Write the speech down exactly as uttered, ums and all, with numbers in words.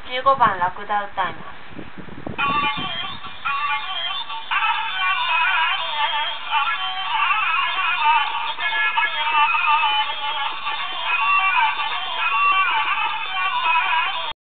じゅうごばんラクダ歌います。